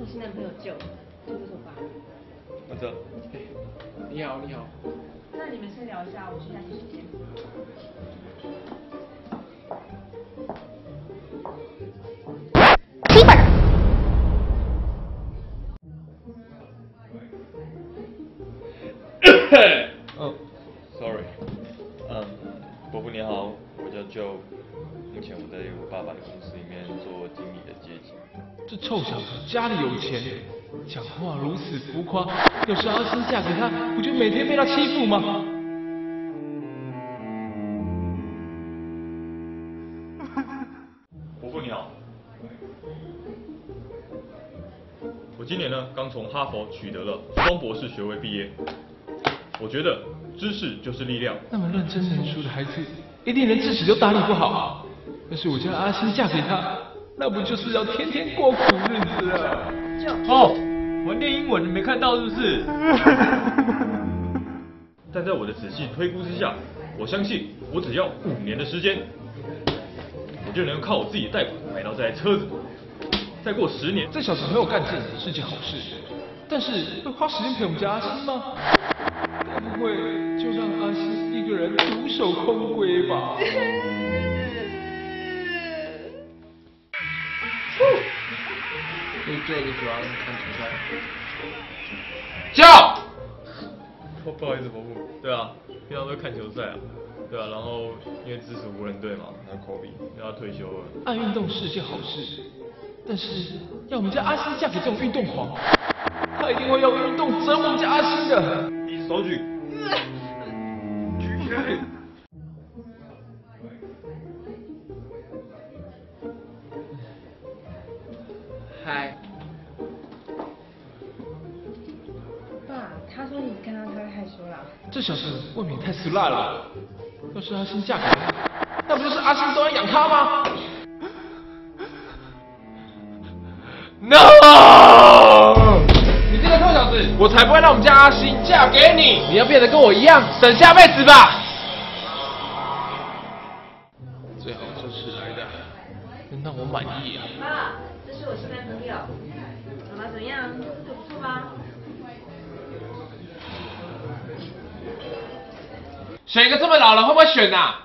我新男朋友就这是我爸。 我知道。 你好，你好。 那你们先聊一下，我去一下洗手间。 哦，sorry，伯父你好，我叫 Joe， 目前我在我爸爸的公司里面做经理的阶级。 这臭小子家里有钱，讲话如此浮夸，要是阿星嫁给他，不就每天被他欺负吗？ 伯父你好，我今年呢刚从哈佛取得了双博士学位毕业。我觉得知识就是力量。 那么认真念书的孩子，一定连自己都打理不好。要是我家阿星嫁给他，那不就是要天天过苦日子了？ 哦，我念英文你没看到是不是？ 但在我的仔细推估之下，我相信我只要5年的时间，我就能靠我自己的贷款买到这台车子。再过10年， 这小子很有干劲，是件好事。但是会花时间陪我们家阿星吗？该不会就让阿星一个人独守空闺吧？ 就你主要是看球赛。 叫！ 不好意思，伯父。对啊，平常都看球赛啊。对啊，然后因为支持湖人队嘛，那科比要退休了。 爱运动是件好事，但是要我们家阿星嫁给这种运动狂，他一定会用运动整我们家阿星的。 你手举。举起来。 嗨。 爸，他说你看到他会害羞啦。 这小子未免太俗辣了。要是阿星嫁给他，那不就是阿星都要养他吗 ？No！ 你这个臭小子，我才不会让我们家阿星嫁给你！你要变得跟我一样，等下辈子吧。最好是迟来的，能让我满意啊！ 爸，这是我新男朋友，长得怎么样？还不错吧？ 选一个这么老了，会不会选啊？